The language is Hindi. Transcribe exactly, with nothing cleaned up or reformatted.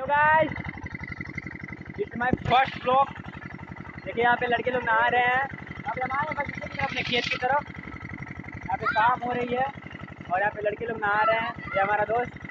Guys, it's my first blog. देखिए यहाँ पे लड़के लोग नहा रहे हैं। यहाँ पे हमारे बस अपने खेत की तरफ यहाँ पे शाम हो रही है और यहाँ पे लड़के लोग नहा रहे हैं। ये हमारा दोस्त